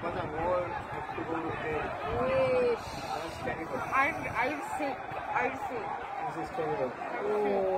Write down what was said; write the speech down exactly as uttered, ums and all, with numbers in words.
Papa, the more have to go there. Wish. That's terrible. I'm, I'm sick. I'm sick. This is terrible. I'm sick.